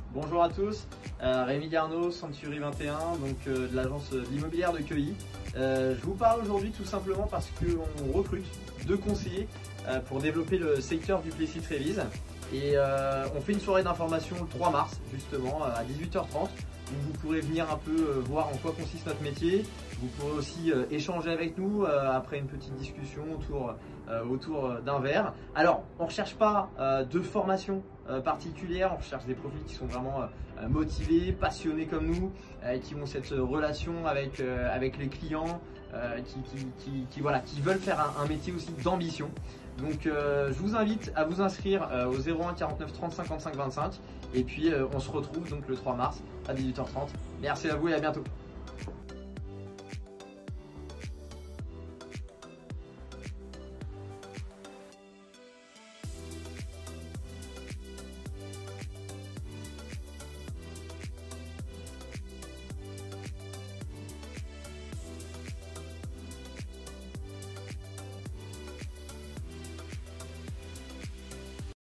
Bonjour à tous, Rémi Garneau, Century 21, donc de l'agence de l'immobilière de Queuilly. Je vous parle aujourd'hui tout simplement parce qu'on recrute 2 conseillers pour développer le secteur du Plessis-Trévise. Et on fait une soirée d'information le 3 mars justement à 18h30 où vous pourrez venir un peu voir en quoi consiste notre métier. Vous pourrez aussi échanger avec nous après une petite discussion autour d'un verre. Alors, on ne recherche pas de formation particulière, on recherche des profils qui sont vraiment motivés, passionnés comme nous, qui ont cette relation avec les clients, qui veulent faire un métier aussi d'ambition. Donc je vous invite à vous inscrire au 01 49 30 55 25 et puis on se retrouve donc le 3 mars à 18h30. Merci à vous et à bientôt.